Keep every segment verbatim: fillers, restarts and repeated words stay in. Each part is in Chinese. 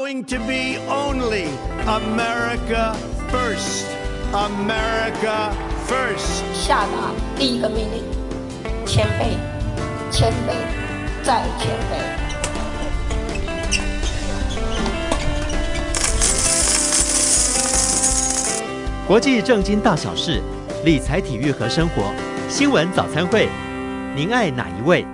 going to be only America first. America first. 下达第一个命令：谦卑，谦卑，再谦卑。 国际政经大小事，理财、体育和生活，新闻早餐会，您爱哪一位？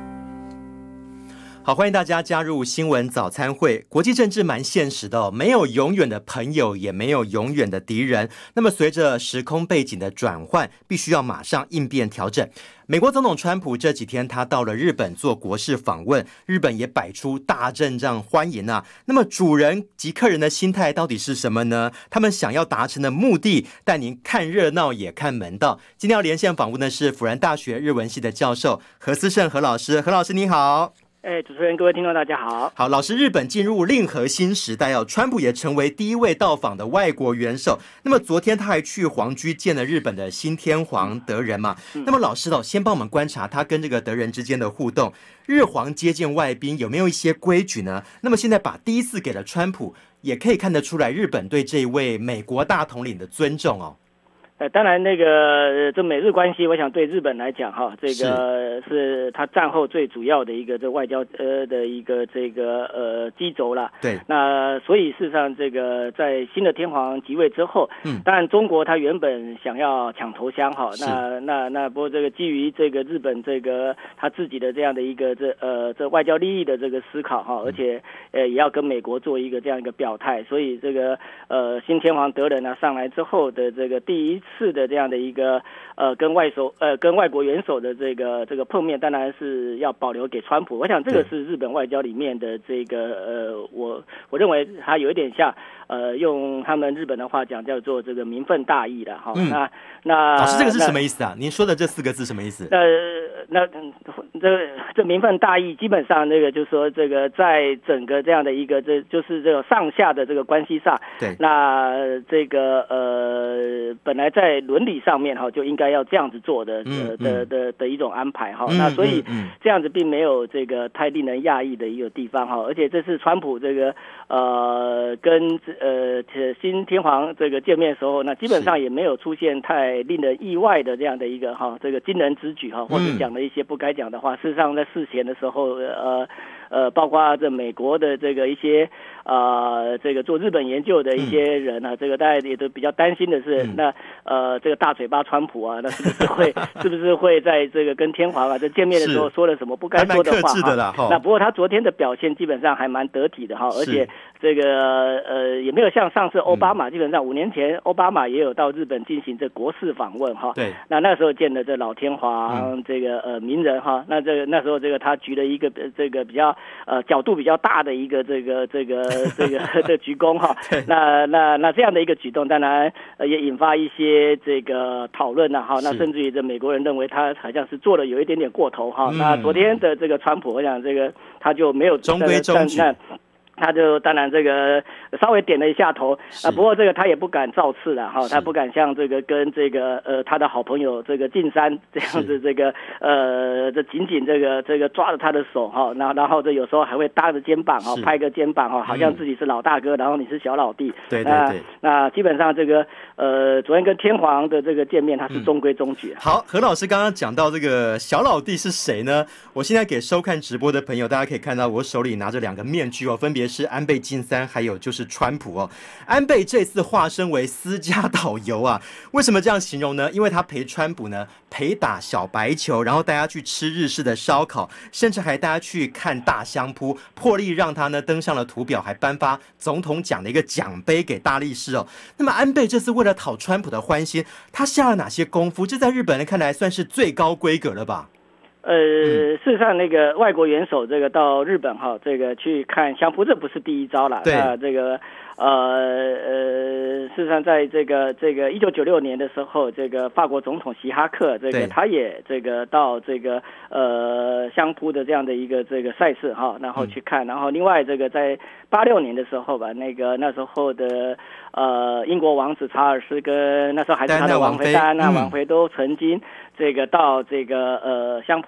好，欢迎大家加入新闻早餐会。国际政治蛮现实的哦，没有永远的朋友，也没有永远的敌人。那么随着时空背景的转换，必须要马上应变调整。美国总统川普这几天他到了日本做国事访问，日本也摆出大阵仗欢迎啊。那么主人及客人的心态到底是什么呢？他们想要达成的目的，带您看热闹也看门道。今天要连线访问的是辅仁大学日文系的教授何思胜何老师。何老师你好。 哎，主持人，各位听众，大家好。 好，老师，日本进入令和新时代哦，川普也成为第一位到访的外国元首。那么昨天他还去皇居见了日本的新天皇德仁嘛。嗯、那么老师哦，先帮我们观察他跟这个德仁之间的互动。日皇接见外宾有没有一些规矩呢？那么现在把第一次给了川普，也可以看得出来日本对这一位美国大统领的尊重哦。 呃，当然，那个这美日关系，我想对日本来讲，哈，这个是他战后最主要的一个这外交呃的一个这个呃基轴了。 对。 那所以事实上，这个在新的天皇即位之后，嗯，当然中国他原本想要抢头香，哈，那那那不过这个基于这个日本这个他自己的这样的一个这呃这外交利益的这个思考，哈，而且呃也要跟美国做一个这样一个表态，所以这个呃新天皇德仁呢上来之后的这个第一次。次的这样的一个呃跟外首呃跟外国元首的这个这个碰面，当然是要保留给川普。我想这个是日本外交里面的这个呃我我认为它有一点像呃用他们日本的话讲叫做这个民愤大义的哈。嗯、那那老师这个是什么意思啊？您说的这四个字什么意思？ 呃那这这民愤大义基本上那个就是说这个在整个这样的一个这就是这个上下的这个关系上， 对， 那这个呃本来在在伦理上面哈就应该要这样子做的呃的的的一种安排哈，那所以这样子并没有这个太令人讶异的一个地方哈，而且这次川普这个呃跟呃新天皇这个见面的时候，那基本上也没有出现太令人意外的这样的一个哈这个惊人之举哈，或者讲了一些不该讲的话。事实上在事前的时候呃呃包括这美国的这个一些呃这个做日本研究的一些人啊，这个大家也都比较担心的是那呃，这个大嘴巴川普啊，那是不是会是不是会在这个跟天皇啊在见面的时候说了什么不该说的话？ 的啦那不过他昨天的表现基本上还蛮得体的哈，而且这个呃也没有像上次奥巴马，嗯、基本上五年前奥巴马也有到日本进行这国事访问哈。 对。 那那时候见了这老天皇、嗯、这个呃名人哈，那这个那时候这个他举了一个这个比较呃角度比较大的一个这个这个这个的鞠躬哈。那那那这样的一个举动，当然呃也引发一些。这个讨论啊，哈，那甚至于这美国人认为他好像是做的有一点点过头哈。嗯、那昨天的这个川普，我想这个他就没有中规中矩。 他就当然这个稍微点了一下头啊，不过这个他也不敢造次了哈，他不敢像这个跟这个呃他的好朋友这个近山这样子这个呃这紧紧这个这个抓着他的手哈，然后然后这有时候还会搭着肩膀哈，拍个肩膀哈，好像自己是老大哥，然后你是小老弟。 对对对。 那基本上这个呃昨天跟天皇的这个见面，他是中规中矩。 好，何老师刚刚讲到这个小老弟是谁呢？我现在给收看直播的朋友，大家可以看到我手里拿着两个面具哦，分别是安倍晋三，还有就是川普哦。安倍这次化身为私家导游啊，为什么这样形容呢？因为他陪川普呢陪打小白球，然后带他去吃日式的烧烤，甚至还带他去看大相扑，破例让他呢登上了图表，还颁发总统奖的一个奖杯给大力士哦。那么安倍这次为了讨川普的欢心，他下了哪些功夫？这在日本人看来算是最高规格了吧？ 呃，事实上，那个外国元首这个到日本哈，这个去看相扑，这不是第一招了。 对， 那这个呃呃，事实上，在这个这个一九九六年的时候，这个法国总统希哈克，这个他也这个到这个呃相扑的这样的一个这个赛事哈，然后去看，然后另外这个在八六年的时候吧，那个那时候的呃英国王子查尔斯跟那时候还是他的王妃戴安娜王妃都曾经这个到这个呃相扑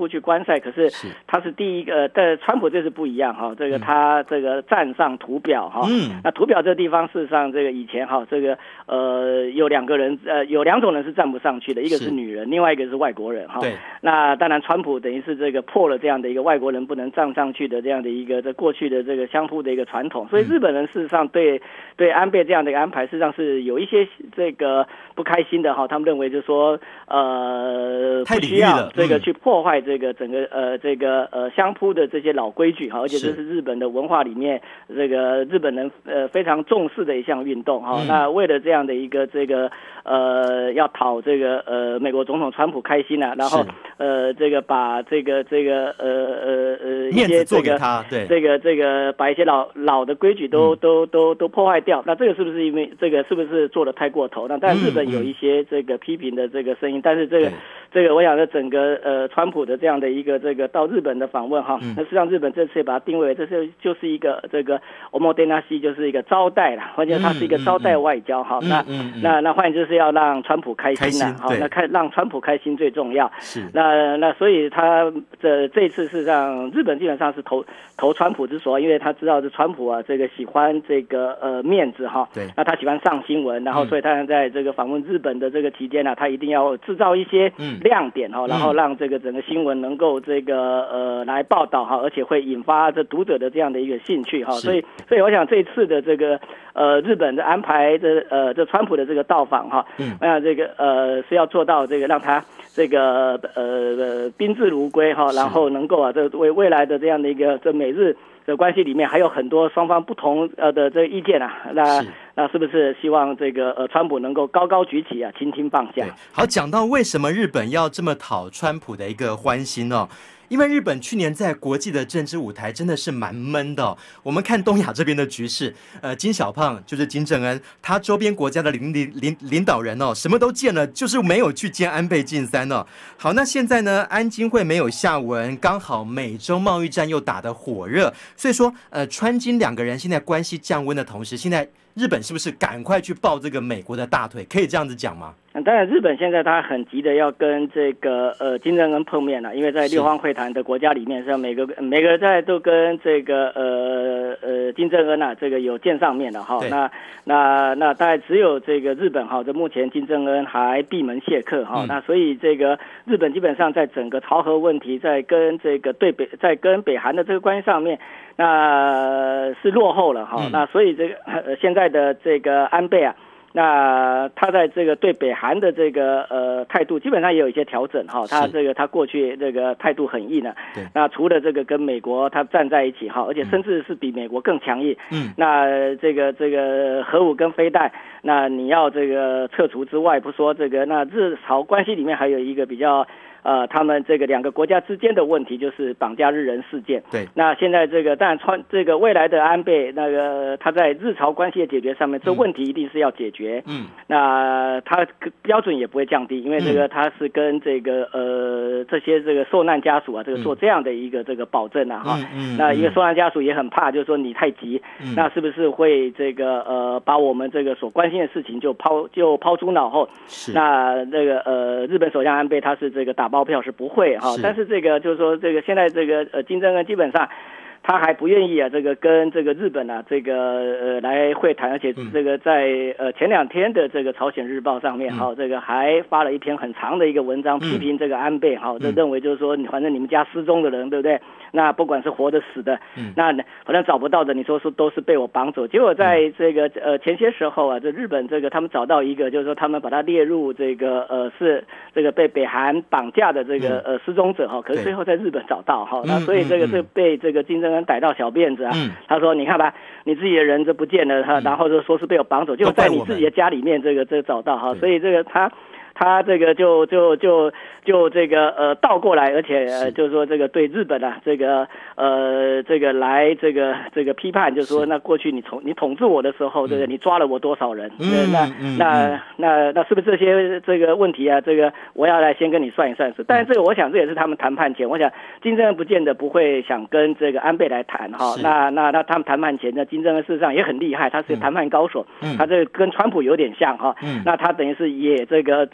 普去观赛，可是他是第一个，但川普这次不一样哈，这个他这个站上图表哈，嗯，那图表这个地方事实上这个以前哈，这个呃有两个人呃有两种人是站不上去的，一个是女人，另外一个是外国人哈。对。那当然，川普等于是这个破了这样的一个外国人不能站上去的这样的一个在过去的这个相扑的一个传统，所以日本人事实上对对安倍这样的一个安排，事实上是有一些这个不开心的哈，他们认为就是说呃不需要这个去破坏这个整个呃这个呃相扑的这些老规矩哈，而且这是日本的文化里面这个日本人呃非常重视的一项运动哈。那为了这样的一个这个呃要讨这个呃美国总统川普开心啊，然后呃这个把这个这个呃呃呃一些这个这个这个把一些老老的规矩都、嗯、都都都破坏掉，那这个是不是因为这个是不是做得太过头？那但日本有一些这个批评的这个声音，嗯、但是这个这个我想在整个呃川普的这样的一个这个到日本的访问哈，嗯、那实际上日本这次也把它定位为这是就是一个这个おもてなし，就是一个招待啦，或者它是一个招待外交哈。嗯、那、嗯嗯、那那换言之是要让川普开心啦，好，那开让川普开心最重要。是那那所以他这这一次是让日本基本上是投投川普之所，因为他知道这川普啊这个喜欢这个呃面子哈，对，那他喜欢上新闻，然后所以他在这个访问日本的这个期间呢、啊，他一定要制造一些亮点哈，嗯、然后让这个整个新闻能够这个呃来报道哈，而且会引发这读者的这样的一个兴趣哈，所以所以我想这一次的这个呃日本的安排的呃这川普的这个到访哈，嗯，我想这个呃是要做到这个让他这个呃宾至如归哈，然后能够啊这为未来的这样的一个这美日的关系里面还有很多双方不同呃的这意见啊，那是那是不是希望这个呃川普能够高高举起啊，轻轻放下？ 好，讲到为什么日本要这么讨川普的一个欢心哦。因为日本去年在国际的政治舞台真的是蛮闷的、哦。我们看东亚这边的局势，呃，金小胖就是金正恩，他周边国家的领领领领导人哦，什么都见了，就是没有去见安倍晋三哦。好，那现在呢，安金会没有下文，刚好美洲贸易战又打得火热，所以说，呃，川金两个人现在关系降温的同时，现在日本是不是赶快去抱这个美国的大腿？可以这样子讲吗？ 当然，日本现在他很急的要跟这个呃金正恩碰面了，因为在六方会谈的国家里面，是每个每个在都跟这个呃呃金正恩啊这个有见上面的哈。那那那大概只有这个日本哈，这目前金正恩还闭门谢客哈。嗯、那所以这个日本基本上在整个朝核问题，在跟这个对北在跟北韩的这个关系上面，那是落后了哈。嗯、那所以这个呃现在的这个安倍啊。那他在这个对北韩的这个呃态度，基本上也有一些调整哈。他这个他过去这个态度很硬呢。对。那除了这个跟美国他站在一起哈，而且甚至是比美国更强硬。嗯。那这个这个核武跟飞弹，那你要这个撤除之外，不说这个，那日朝关系里面还有一个比较。呃，他们这个两个国家之间的问题就是绑架日人事件。对，那现在这个当然川这个未来的安倍，那个他在日朝关系的解决上面，这问题一定是要解决。嗯，那他标准也不会降低，因为这个他是跟这个呃这些这个受难家属啊，这个做这样的一个这个保证啊哈。嗯嗯。那一个受难家属也很怕，就是说你太急，嗯、那是不是会这个呃把我们这个所关心的事情就抛就抛诸脑后？是。那那个呃日本首相安倍他是这个打包票是不会哈，但是这个就是说这个现在这个呃金正恩基本上他还不愿意啊，这个跟这个日本啊这个呃来会谈，而且这个在呃前两天的这个朝鲜日报上面哈，这个还发了一篇很长的一个文章批评这个安倍哈，就认为就是说你反正你们家失踪的人对不对？那不管是活的死的，那反正找不到的，你说是都是被我绑走。结果在这个呃前些时候啊，这日本这个他们找到一个，就是说他们把它列入这个呃是这个被北韩绑架的这个呃失踪者哈，可是最后在日本找到哈，那所以这个是被这个金正恩逮到小辫子啊。他说你看吧，你自己的人就不见了哈，然后就说是被我绑走，结果在你自己的家里面这个这个找到哈，所以这个他。他这个就就就就这个呃倒过来，而且呃就是说这个对日本啊这个呃这个来这个这个批判，就是说那过去你统你统治我的时候，这个你抓了我多少人？嗯、那、嗯、那那那是不是这些这个问题啊？这个我要来先跟你算一算。但是这个我想这也是他们谈判前，我想金正恩不见得不会想跟这个安倍来谈哈。那那那他们谈判前，那金正恩事实上也很厉害，他是谈判高手，嗯、他这个跟川普有点像哈。嗯、那他等于是也这个这。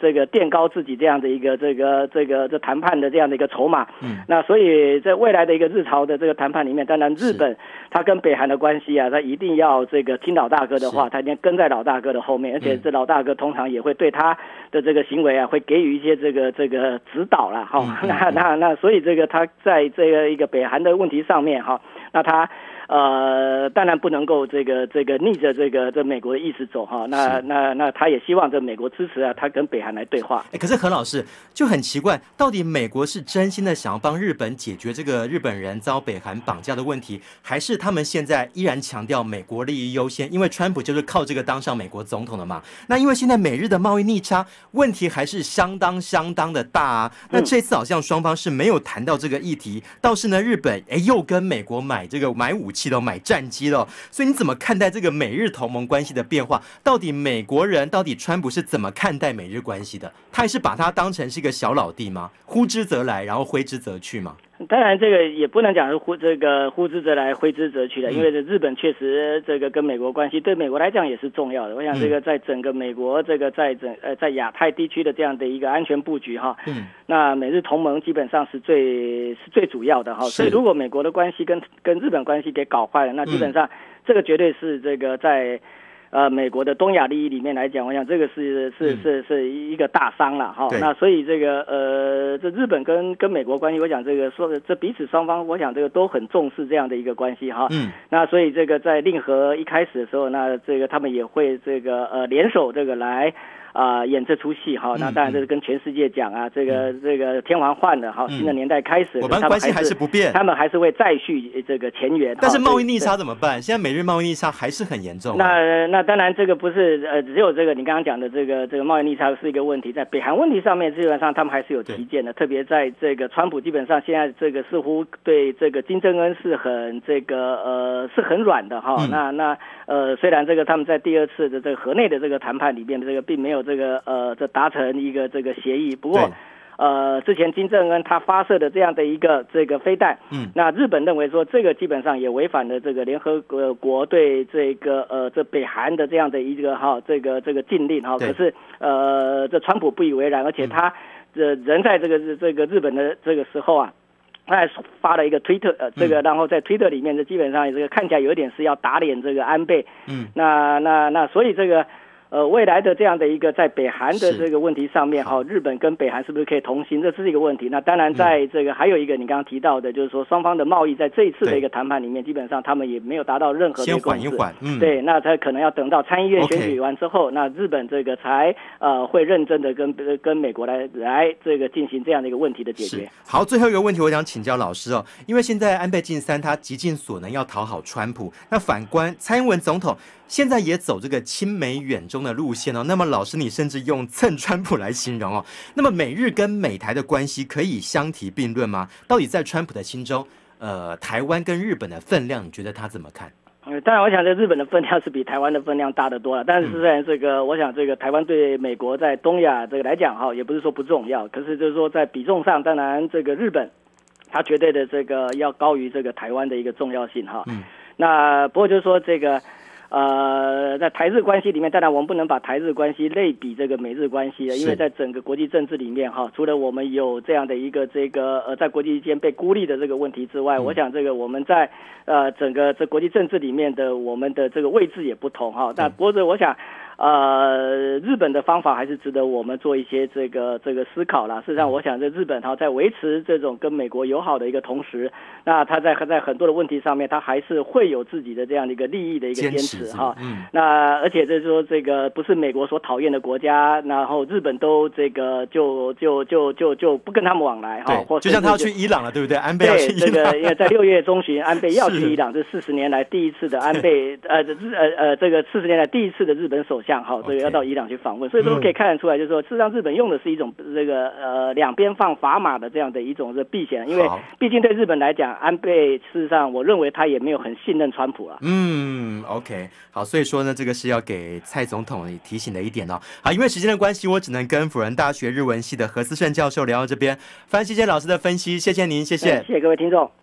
这个垫高自己这样的一个这个这个这谈判的这样的一个筹码。嗯，那所以在未来的一个日朝的这个谈判里面，当然日本它跟北韩的关系啊，它一定要这个听老大哥的话，他一定跟在老大哥的后面，而且这老大哥通常也会对他的这个行为啊，会给予一些这个这个指导啦。哈、哦嗯。那那那所以这个他在这个一个北韩的问题上面哈、哦，那他。呃，当然不能够这个这个逆着这个这美国的意思走哈，那那那他也希望这美国支持啊，他跟北韩来对话。 哎，可是何老师就很奇怪，到底美国是真心的想要帮日本解决这个日本人遭北韩绑架的问题，还是他们现在依然强调美国利益优先？因为川普就是靠这个当上美国总统的嘛。那因为现在美日的贸易逆差问题还是相当相当的大啊。那这次好像双方是没有谈到这个议题，倒是呢日本哎又跟美国买这个买武器。买战机了，所以你怎么看待这个美日同盟关系的变化？到底美国人，到底川普是怎么看待美日关系的？他还是把它当成是一个小老弟吗？呼之则来，然后挥之则去吗？ 当然，这个也不能讲是呼这个呼之则来，挥之则去的，因为日本确实这个跟美国关系对美国来讲也是重要的。我想这个在整个美国这个在整呃在亚太地区的这样的一个安全布局哈，嗯，那美日同盟基本上是最是最主要的哈。所以如果美国的关系跟跟日本关系给搞坏了，那基本上这个绝对是这个在。呃，美国的东亚利益里面来讲，我想这个是是是是一个大伤了哈。那所以这个呃，这日本跟跟美国关系，我想这个说这彼此双方，我想这个都很重视这样的一个关系哈。嗯。那所以这个在令和一开始的时候，那这个他们也会这个呃联手这个来。啊、呃，演这出戏哈，那当然这是跟全世界讲啊，这个这个天皇换了哈，新的年代开始， 我们关系还是不变， 他们还是会再续这个前缘。 但是贸易逆差怎么办？现在美日贸易逆差还是很严重、啊。 那那当然这个不是呃，只有这个你刚刚讲的这个这个贸易逆差是一个问题，在北韩问题上面，基本上他们还是有旗舰的，特别在这个川普基本上现在这个似乎对这个金正恩是很这个呃是很软的哈、嗯。那那呃虽然这个他们在第二次的这个河内的这个谈判里面的这个并没有。这个呃，这达成一个这个协议，不过呃，之前金正恩他发射的这样的一个这个飞弹，嗯，那日本认为说这个基本上也违反了这个联合国对这个呃这北韩的这样的一个哈这个这个禁令哈，可是呃这川普不以为然，而且他这人在这个这个日本的这个时候啊。他还发了一个推特，呃，这个然后在推特里面，这基本上这个看起来有点是要打脸这个安倍，嗯，那那那所以这个。呃，未来的这样的一个在北韩的这个问题上面，哈，日本跟北韩是不是可以同行？这是一个问题。那当然，在这个还有一个你刚刚提到的，就是说双方的贸易在这一次的一个谈判里面，基本上他们也没有达到任何的共识。 先缓一缓，嗯， 对，那他可能要等到参议院选举完之后， okay. 那日本这个才呃会认真的跟跟美国来来这个进行这样的一个问题的解决。 好，最后一个问题，我想请教老师哦，因为现在安倍晋三他极尽所能要讨好川普，那反观蔡英文总统。现在也走这个亲美远中的路线哦。那么老师，你甚至用蹭川普来形容哦。那么美日跟美台的关系可以相提并论吗？到底在川普的心中，呃，台湾跟日本的分量，你觉得他怎么看？ 呃，当然，我想这日本的分量是比台湾的分量大得多了。但是虽然这个，我想这个台湾对美国在东亚这个来讲哈，也不是说不重要，可是就是说在比重上，当然这个日本它绝对的这个要高于这个台湾的一个重要性哈。嗯。那不过就是说这个。呃，在台日关系里面，当然我们不能把台日关系类比这个美日关系的，因为在整个国际政治里面哈，除了我们有这样的一个这个呃在国际间被孤立的这个问题之外，嗯、我想这个我们在呃整个这国际政治里面的我们的这个位置也不同哈。那不过我想。呃，日本的方法还是值得我们做一些这个这个思考啦。事实上，我想在日本哈，在维持这种跟美国友好的一个同时，那他在在很多的问题上面，他还是会有自己的这样的一个利益的一个坚持哈。嗯。那而且就是说，这个不是美国所讨厌的国家，然后日本都这个就就就就就不跟他们往来哈。或就像他要去伊朗了，对不对？安倍要去伊朗。 对，这个因为在六月中旬，安倍要去伊朗，这四十年来第一次的安倍呃日呃呃这个四十年来第一次的日本首相。好，这个要到伊朗去访问，所以说可以看得出来，就是说，事实上日本用的是一种这个呃两边放砝码的这样的一种这避险，因为毕竟对日本来讲，安倍事实上我认为他也没有很信任川普啊。 嗯 ，OK， 好，所以说呢，这个是要给蔡总统提醒的一点哦。好，因为时间的关系，我只能跟辅仁大学日文系的何思胜教授聊到这边。非常谢谢老师的分析，谢谢您，谢谢， 谢谢各位听众。